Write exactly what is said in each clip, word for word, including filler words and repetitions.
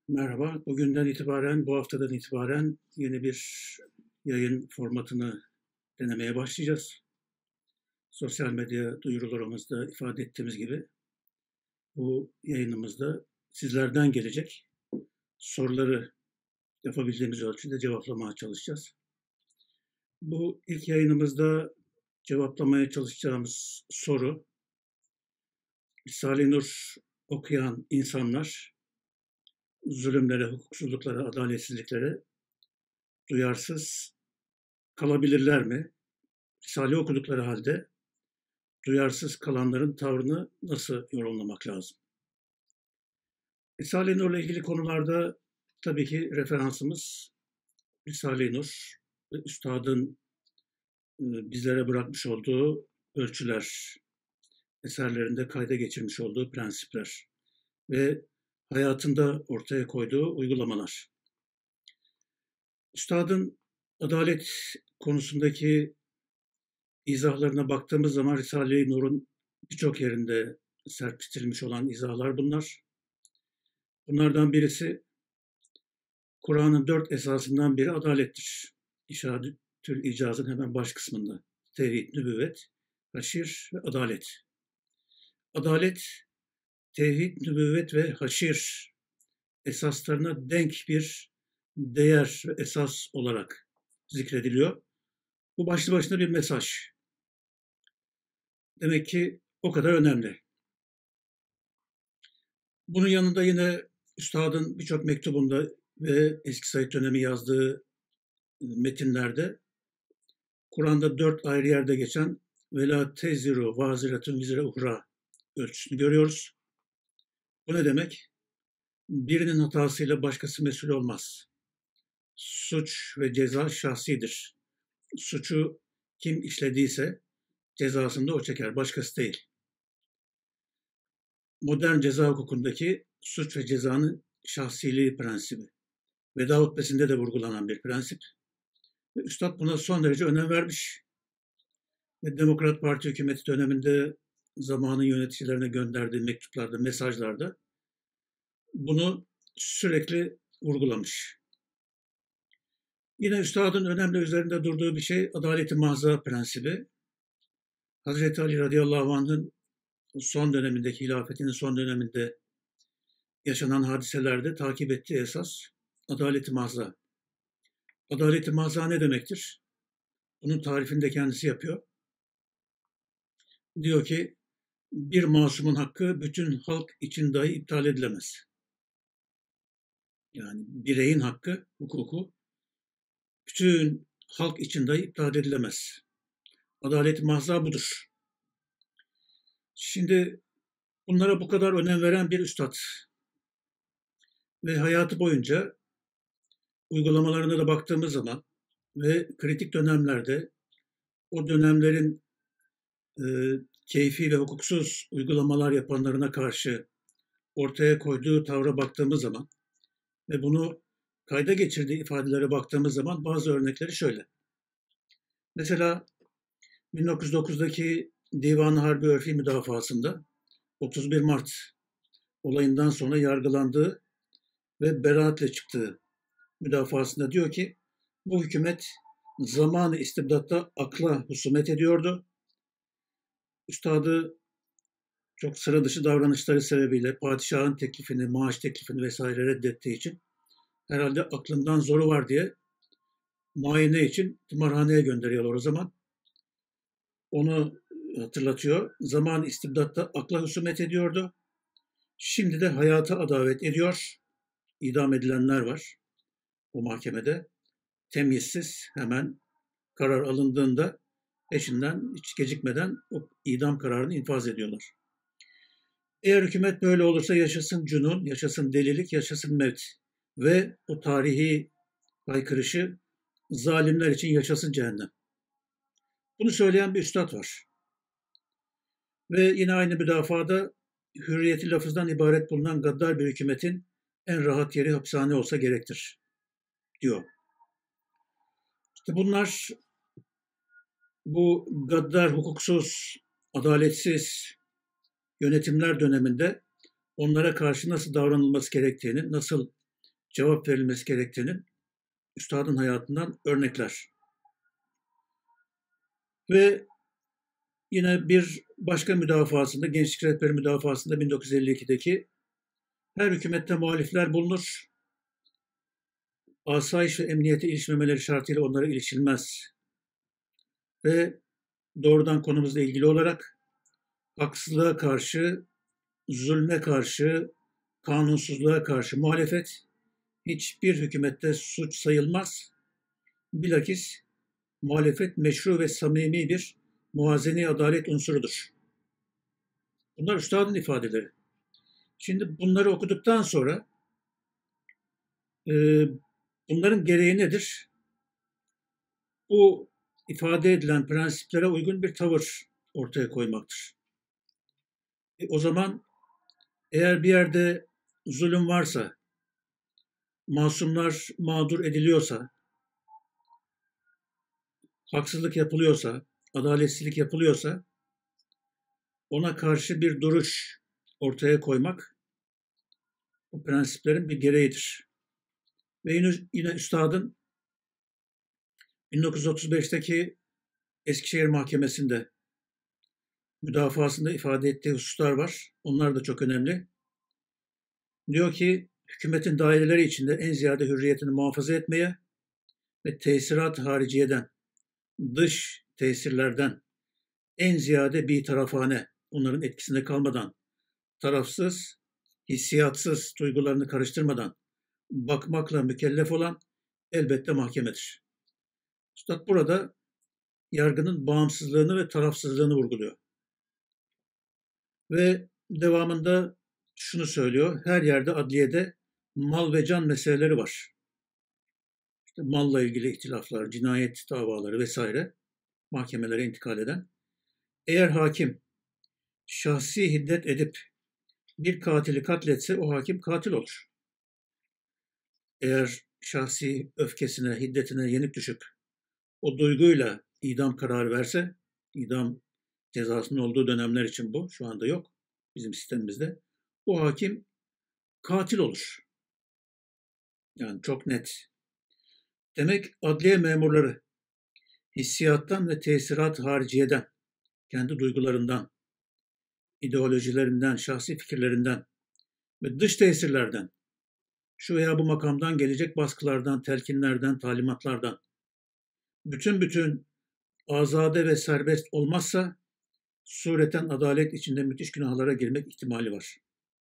Merhaba. Bugünden itibaren, bu haftadan itibaren yeni bir yayın formatını denemeye başlayacağız. Sosyal medya duyurularımızda ifade ettiğimiz gibi bu yayınımızda sizlerden gelecek soruları yapabildiğimiz ölçüde cevaplamaya çalışacağız. Bu ilk yayınımızda cevaplamaya çalışacağımız soru, Risale-i Nur okuyan insanlar zulümlere, hukuksuzluklara, adaletsizliklere duyarsız kalabilirler mi? Risale okudukları halde duyarsız kalanların tavrını nasıl yorumlamak lazım? Risale-i Nur'la ilgili konularda tabii ki referansımız Risale-i Nur ve Üstad'ın bizlere bırakmış olduğu ölçüler, eserlerinde kayda geçirmiş olduğu prensipler ve hayatında ortaya koyduğu uygulamalar. Üstad'ın adalet konusundaki izahlarına baktığımız zaman Risale-i Nur'un birçok yerinde serpiştirilmiş olan izahlar bunlar. Bunlardan birisi Kur'an'ın dört esasından biri adalettir. İşaretül İcaz'ın hemen baş kısmında. Tevhid, nübüvvet, haşir ve adalet. Adalet, tevhid, nübüvvet ve haşir esaslarına denk bir değer ve esas olarak zikrediliyor. Bu başlı başına bir mesaj. Demek ki o kadar önemli. Bunun yanında yine Üstad'ın birçok mektubunda ve eski Said dönemi yazdığı metinlerde Kur'an'da dört ayrı yerde geçen vela teziru vaziretun vizre uhra ölçüsünü görüyoruz. Bu ne demek? Birinin hatasıyla başkası mesul olmaz. Suç ve ceza şahsidir. Suçu kim işlediyse cezasını da o çeker, başkası değil. Modern ceza hukukundaki suç ve cezanın şahsiliği prensibi. Veda hutbesinde de vurgulanan bir prensip. Ve Üstad buna son derece önem vermiş. Ve Demokrat Parti hükümeti döneminde zamanın yöneticilerine gönderdiği mektuplarda, mesajlarda bunu sürekli vurgulamış. Yine Üstad'ın önemli üzerinde durduğu bir şey adalet-i mahza prensibi. Hazreti Ali radıyallahu anh'ın son dönemindeki, hilafetinin son döneminde yaşanan hadiselerde takip ettiği esas adalet-i mahza. Adalet-i mahza ne demektir? Bunun tarifini de kendisi yapıyor. Diyor ki, bir masumun hakkı bütün halk için dahi iptal edilemez. Yani bireyin hakkı, hukuku bütün halk için dahi iptal edilemez. Adalet-i mahza budur. Şimdi bunlara bu kadar önem veren bir üstad ve hayatı boyunca uygulamalarına da baktığımız zaman ve kritik dönemlerde o dönemlerin e, keyfi ve hukuksuz uygulamalar yapanlarına karşı ortaya koyduğu tavra baktığımız zaman ve bunu kayda geçirdiği ifadelere baktığımız zaman bazı örnekleri şöyle. Mesela bin dokuz yüz dokuzdaki Divan-ı Harbi Örfi müdafasında otuz bir Mart olayından sonra yargılandığı ve beraatle çıktığı müdafasında diyor ki bu hükümet zamanı istibdatta akla husumet ediyordu. Üstadı çok sıra dışı davranışları sebebiyle padişahın teklifini, maaş teklifini vesaire reddettiği için herhalde aklından zoru var diye muayene için tımarhaneye gönderiyorlar o zaman. Onu hatırlatıyor. Zaman istibdatta akla husumet ediyordu. Şimdi de hayata adavet ediyor. İdam edilenler var o mahkemede. Temyissiz hemen karar alındığında peşinden hiç gecikmeden o idam kararını infaz ediyorlar. Eğer hükümet böyle olursa yaşasın cunun, yaşasın delilik, yaşasın mevt ve o tarihi haykırışı zalimler için yaşasın cehennem. Bunu söyleyen bir üstad var. Ve yine aynı müdafada hürriyeti lafızdan ibaret bulunan gaddar bir hükümetin en rahat yeri hapishane olsa gerektir diyor. İşte bunlar bu gaddar, hukuksuz, adaletsiz yönetimler döneminde onlara karşı nasıl davranılması gerektiğini, nasıl cevap verilmesi gerektiğinin üstadın hayatından örnekler. Ve yine bir başka müdafasında, Gençlik Rehberi müdafasında bin dokuz yüz elli ikideki her hükümette muhalifler bulunur. Asayiş ve emniyete ilişmemeleri şartıyla onlara ilişilmez. Ve doğrudan konumuzla ilgili olarak haksızlığa karşı, zulme karşı, kanunsuzluğa karşı muhalefet hiçbir hükümette suç sayılmaz. Bilakis muhalefet meşru ve samimi bir muvazene adalet unsurudur. Bunlar üstadın ifadeleri. Şimdi bunları okuduktan sonra e, bunların gereği nedir? Bu ifade edilen prensiplere uygun bir tavır ortaya koymaktır. E, o zaman eğer bir yerde zulüm varsa, masumlar mağdur ediliyorsa, haksızlık yapılıyorsa, adaletsizlik yapılıyorsa ona karşı bir duruş ortaya koymak bu prensiplerin bir gereğidir. Ve yine, yine üstadın bin dokuz yüz otuz beşteki Eskişehir Mahkemesi'nde müdafasında ifade ettiği hususlar var. Onlar da çok önemli. Diyor ki hükümetin daireleri içinde en ziyade hürriyetini muhafaza etmeye ve tesirat hariciyeden, dış tesirlerden en ziyade bir tarafane, onların etkisinde kalmadan, tarafsız, hissiyatsız, duygularını karıştırmadan bakmakla mükellef olan elbette mahkemedir. Üstad burada yargının bağımsızlığını ve tarafsızlığını vurguluyor. Ve devamında şunu söylüyor, her yerde adliyede mal ve can meseleleri var. İşte malla ilgili ihtilaflar, cinayet davaları vesaire mahkemelere intikal eden. Eğer hakim şahsi hiddet edip bir katili katletse o hakim katil olur. Eğer şahsi öfkesine, hiddetine yenik düşüp o duyguyla idam kararı verse, idam cezasının olduğu dönemler için bu, şu anda yok bizim sistemimizde, o hakim katil olur. Yani çok net. Demek adliye memurları hissiyattan ve tesirat hariciyeden, kendi duygularından, ideolojilerinden, şahsi fikirlerinden ve dış tesirlerden, şu veya bu makamdan gelecek baskılardan, telkinlerden, talimatlardan, bütün bütün azade ve serbest olmazsa sureten adalet içinde müthiş günahlara girmek ihtimali var.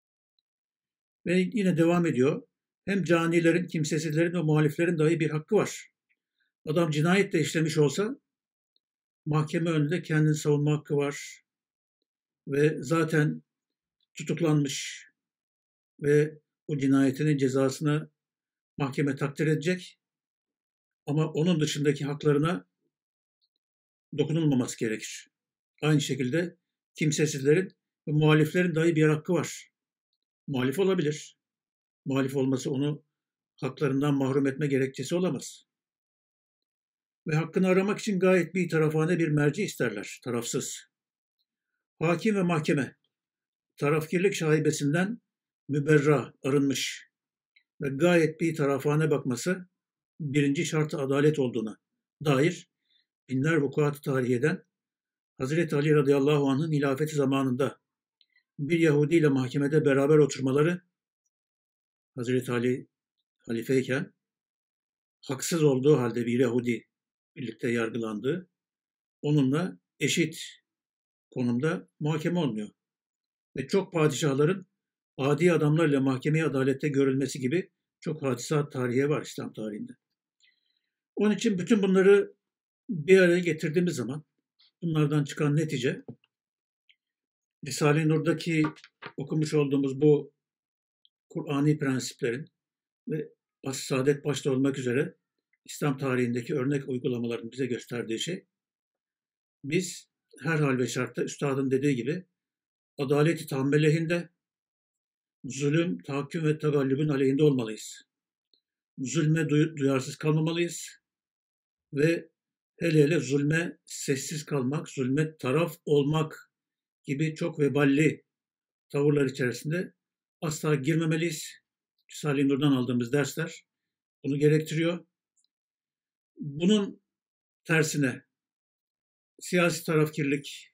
Ve yine devam ediyor. Hem canilerin, kimsesizlerin ve muhaliflerin dahi bir hakkı var. Adam cinayet de işlemiş olsa mahkeme önünde kendini savunma hakkı var. Ve zaten tutuklanmış ve o cinayetinin cezasını mahkeme takdir edecek. Ama onun dışındaki haklarına dokunulmaması gerekir. Aynı şekilde kimsesizlerin ve muhaliflerin dahi bir hakkı var. Muhalif olabilir. Muhalif olması onu haklarından mahrum etme gerekçesi olamaz. Ve hakkını aramak için gayet bir tarafane bir merci isterler, tarafsız. Hakim ve mahkeme, tarafkirlik şaibesinden müberra, arınmış ve gayet bir tarafane bakması birinci şartı adalet olduğuna dair binler vukuat tarihiyeden Hazreti Ali radıyallahu anh'ın hilafeti zamanında bir Yahudi ile mahkemede beraber oturmaları, Hazreti Ali halifeyken haksız olduğu halde bir Yahudi birlikte yargılandığı, onunla eşit konumda muhakeme olmuyor. Ve çok padişahların adi adamlarla mahkemeye adalette görülmesi gibi çok hadisat tarihi var İslam tarihinde. Onun için bütün bunları bir araya getirdiğimiz zaman bunlardan çıkan netice Risale-i Nur'daki okumuş olduğumuz bu Kur'ani prensiplerin ve Asr-ı Saadet başta olmak üzere İslam tarihindeki örnek uygulamaların bize gösterdiği şey, biz her hal ve şartta üstadın dediği gibi adalet-i tahammül lehinde, zulüm, tahakküm ve tagallübün aleyhinde olmalıyız. Zulme duyarsız kalmamalıyız ve hele hele zulme sessiz kalmak, zulme taraf olmak gibi çok veballi tavırlar içerisinde asla girmemeliyiz. Risale-i Nur'dan aldığımız dersler bunu gerektiriyor. Bunun tersine siyasi tarafkirlik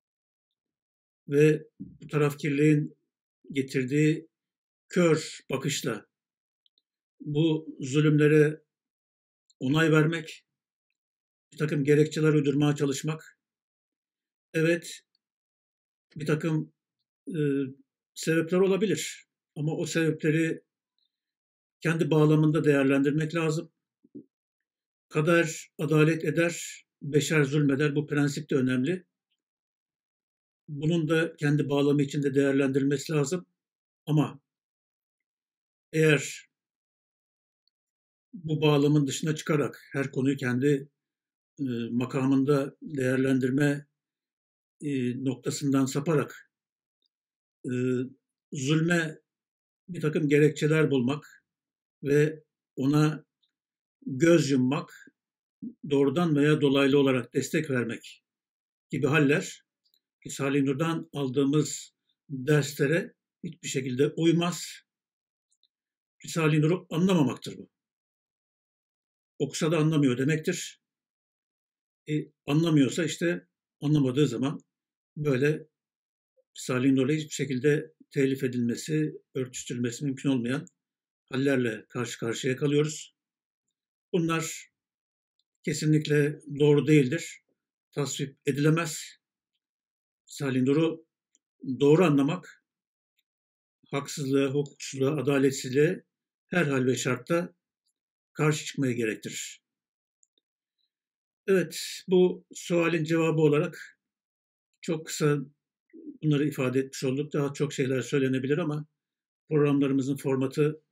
ve bu tarafkirliğin getirdiği kör bakışla bu zulümlere onay vermek, bir takım gerekçeler uydurmaya çalışmak, evet bir takım e, sebepler olabilir ama o sebepleri kendi bağlamında değerlendirmek lazım. Kader adalet eder, beşer zulmeder. Bu prensip de önemli. Bunun da kendi bağlamı içinde değerlendirilmesi lazım. Ama eğer bu bağlamın dışına çıkarak her konuyu kendi e, makamında değerlendirme e, noktasından saparak e, zulme bir takım gerekçeler bulmak ve ona göz yummak, doğrudan veya dolaylı olarak destek vermek gibi haller Risale-i Nur'dan aldığımız derslere hiçbir şekilde uymaz. Risale-i Nur'u anlamamaktır bu. Okusa da anlamıyor demektir. E, anlamıyorsa işte anlamadığı zaman böyle Risale-i Nur'la hiçbir şekilde telif edilmesi, örtüştürülmesi mümkün olmayan hallerle karşı karşıya kalıyoruz. Bunlar kesinlikle doğru değildir. Tasvip edilemez. Risale-i Nur'u doğru anlamak, haksızlığa, hukuksuzluğa, adaletsizliğe her hal ve şartta karşı çıkmayı gerektirir. Evet, bu sualin cevabı olarak çok kısa bunları ifade etmiş olduk. Daha çok şeyler söylenebilir ama programlarımızın formatı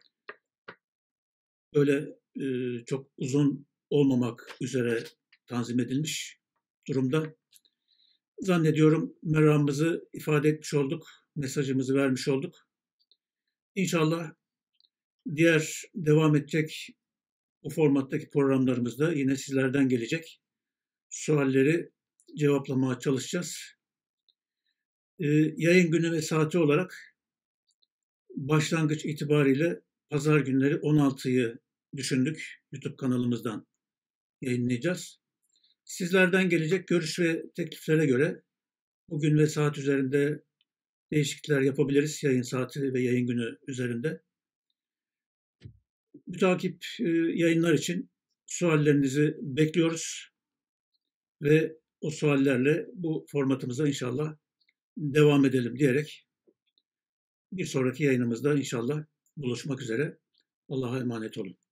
böyle e, çok uzun olmamak üzere tanzim edilmiş durumda. Zannediyorum meramımızı ifade etmiş olduk, mesajımızı vermiş olduk. İnşallah diğer devam edecek bu formattaki programlarımızda yine sizlerden gelecek sualleri cevaplamaya çalışacağız. Ee, yayın günü ve saati olarak başlangıç itibariyle pazar günleri on altıyı düşündük. YouTube kanalımızdan yayınlayacağız. Sizlerden gelecek görüş ve tekliflere göre bugün ve saat üzerinde değişiklikler yapabiliriz. Yayın saati ve yayın günü üzerinde. Mütakip yayınlar için suallerinizi bekliyoruz ve o suallerle bu formatımıza inşallah devam edelim diyerek bir sonraki yayınımızda inşallah buluşmak üzere. Allah'a emanet olun.